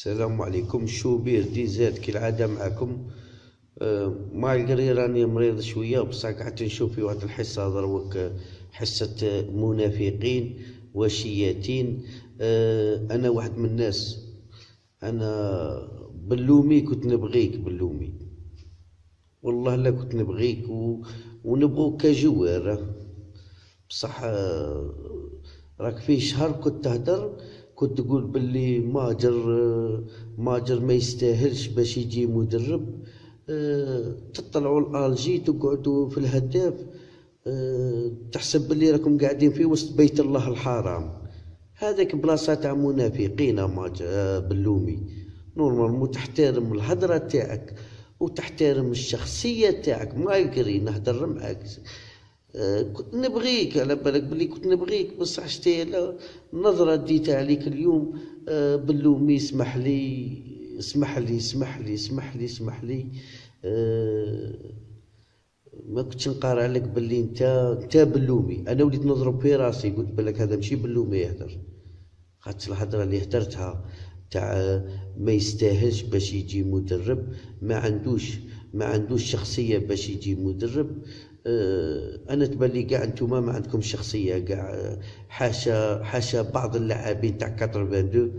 السلام عليكم. شوبير دي زاد كالعادة معكم. مالغري راني مريض شوية، بصح قعدت نشوف في واحد الحصة دروك، حصة منافقين وشياتين. أنا واحد من الناس، أنا بلومي كنت نبغيك بلومي، والله لا كنت نبغيك ونبغوك كجوار. بصح راك في شهر كنت تهدر، كنت تقول باللي ماجر ما يستاهلش باش يجي مدرب. تطلعوا الالجي تقعدوا في الهداف، تحسب باللي راكم قاعدين في وسط بيت الله الحرام. هذاك بلاصه تاع منافقين. بلومي نورمالمون تحترم الهدره تاعك وتحترم الشخصيه تاعك. ما يقري نهدر معاك، كنت نبغيك، على بالك بلي كنت نبغيك، بصح شتي النظرة ديتها عليك اليوم. بلومي اسمح لي اسمح لي اسمح لي اسمح لي اسمح لي. ما كنتش نقارع عليك بلي انت بلومي. انا وليت نضرب في راسي، قلت بالك هذا ماشي بلومي يهدر، خاطر الهضره اللي هدرتها تاع ما يستاهلش باش يجي مدرب، ما عندوش شخصيه باش يجي مدرب. انا تبالي كاع نتوما ما عندكم شخصيه كاع، حاشا بعض اللاعبين تاع 82.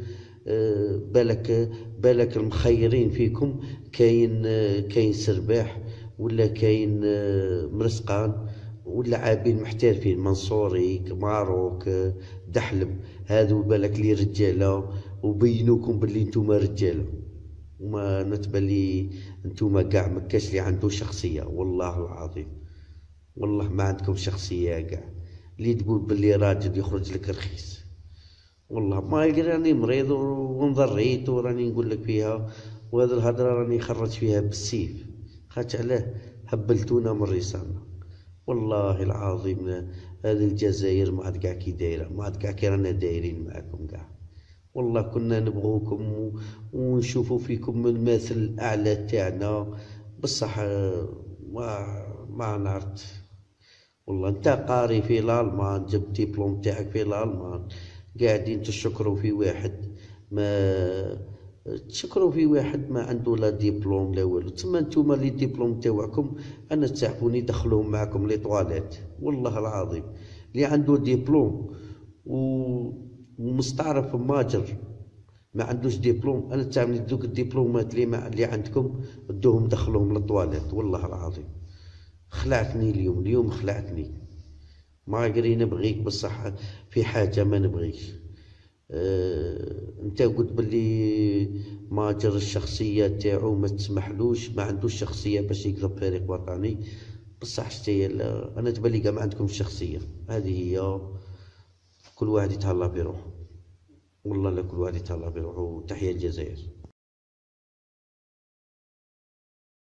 بالك المخيرين فيكم كاين سرباح، ولا كاين مرسقان، واللاعبين محترفين منصوري ماروك دحلب، هذو بالك لي رجاله وبينوكم باللي نتوما رجاله. وما نتبلي نتوما كاع مكاش لي عنده شخصيه، والله العظيم والله ما عندكم شخصيه كاع. اللي تقول باللي راجل يخرج لك رخيص، والله ما يدري. راني مريض ونضريت وراني نقول لك فيها، وهذا الهضره راني خرج فيها بالسيف. خاطر علاه هبلتونا من رسالة، والله العظيم. هذه الجزائر ما عاد كاع كي دايره، ما عاد كاع كي رانا دايرين معاكم كاع. والله كنا نبغوكم ونشوفوا فيكم المثل الاعلى تاعنا، بصح ما نعرفت. والله انت قاري في الالمان، جبت ديبلوم تاعك في الالمان، قاعدين تشكروا في واحد ما عنده لا ديبلوم لا والو. تما نتوما لي ديبلوم تاوعكم انا تعرفوني دخلوهم معكم لي طواليت، والله العظيم. اللي عنده ديبلوم ومستعرف ماجر ما عندوش ديبلوم، انا تعرفني دوك الدبلومات اللي عندكم ادوهم دخلوهم للطواليت، والله العظيم. خلعتني اليوم خلعتني. ما قري نبغيك، بصح في حاجه ما نبغيكش. انت قلت باللي ماجر الشخصيه تاعو ما تسمحلوش، ما عندوش شخصيه باش يقلب فريق وطني. بصح شتي انا تبالي كاع ما عندكم شخصيه. هذه هي، كل واحد يتهلا بروحه، والله لا كل واحد يتهلا بروحه. تحيا الجزائر.